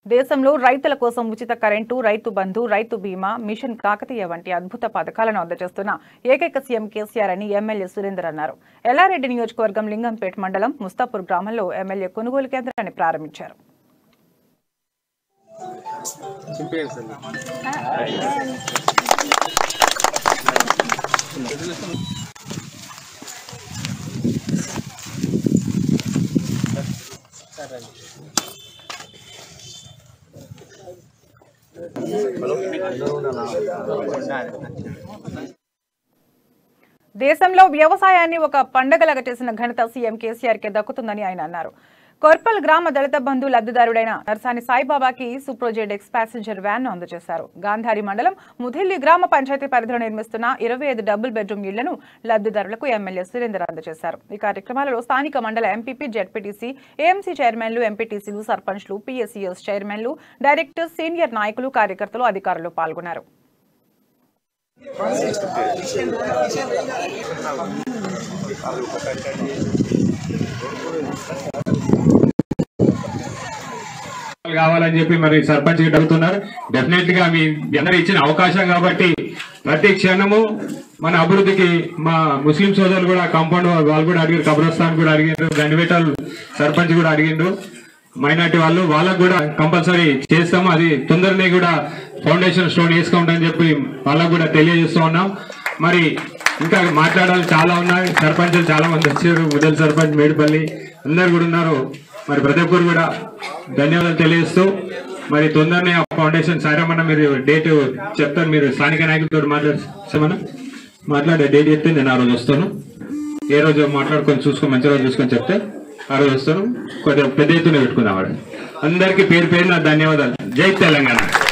దేశంలో రైతుల కోసం ఉచిత కరెంటు, రైతు బంధు, రైతు బీమా, మిషన్ కాకతీయ వంటి అద్భుత పథకాలను అందజేస్తున్న ఏకైక సీఎం కేసీఆర్ అని ఎమ్మెల్యే సురేందర్ అన్నారు. ఎల్లారెడ్డి నియోజకవర్గం లింగంపేట మండలం ముస్తాపూర్ గ్రామంలో ఎమ్మెల్యే కొనుగోలు కేంద్రాన్ని ప్రారంభించారు. దేశంలో వ్యవసాయాన్ని ఒక పండగలాగా చేసిన ఘనత సీఎం కేసీఆర్ కే దక్కుతుందని ఆయన అన్నారు. కొర్పల్ గ్రామ దళిత బంధు లబ్ధిదారుడైన నర్సాని సాయిబాబాకి సూప్రోజెడ్ ఎక్స్ ప్యాసింజర్ వ్యాన్ ను అందజేశారు. గాంధారి మండలం ముధిల్లి గ్రామ పంచాయతీ పరిధిలో నిర్మిస్తున్న 25 డబుల్ బెడ్రూమ్ ఇళ్లను లబ్ధిదారులకు ఎమ్మెల్యే సురేందర్ అందజేశారు. ఈ కార్యక్రమాలలో స్థానిక మండల ఎంపీపీ, జెడ్పీటీసీ, ఏఎంసీ చైర్మన్లు, ఎంపీటీసీలు, సర్పంచ్లు, పీఎస్సీఎస్ చైర్మన్లు, డైరెక్టర్స్, సీనియర్ నాయకులు, కార్యకర్తలు, అధికారులు పాల్గొన్నారు. కావాలని చెప్పి మరి సర్పంచ్ కి అడుగుతున్నారు. డెఫినెట్ గా మీ అందరూ ఇచ్చిన అవకాశం కాబట్టి ప్రతి క్షణము మన అభివృద్ధికి మా ముస్లిం సోదరులు కూడా కాంపౌండ్ వాళ్ళు కూడా అడిగారు, కబ్రస్థాన్ కూడా అడిగిండ్రు, గండివేటల్ సర్పంచ్ కూడా అడిగిండ్రు, మైనార్టీ వాళ్ళకు కూడా కంపల్సరీ చేస్తాము. అది తొందరనే కూడా ఫౌండేషన్ స్టోన్ వేసుకుంటామని చెప్పి వాళ్ళకు కూడా తెలియజేస్తూ ఉన్నాం. మరి ఇంకా మాట్లాడాలి చాలా ఉన్నాయి. సర్పంచులు చాలా మంది వచ్చారు, ముదల్ సర్పంచ్, మేడిపల్లి అందరు కూడా ఉన్నారు. మరి ప్రతి ఒక్కరు కూడా ధన్యవాదాలు తెలియజేస్తూ మరి తొందరనే ఆ ఫౌండేషన్ సారమన్నా మీరు డేట్ చెప్తారు. మీరు స్థానిక నాయకులతో మాట్లాడే డేట్ చెప్తే నేను ఆ రోజు వస్తాను. ఏ రోజు మాట్లాడుకొని చూసుకొని మంచి రోజు చూసుకొని చెప్తే ఆ రోజు వస్తాను. కొద్దిగా పెద్ద ఎత్తున పెట్టుకుందాం. అందరికీ పేరు పేరున ధన్యవాదాలు. జై తెలంగాణ.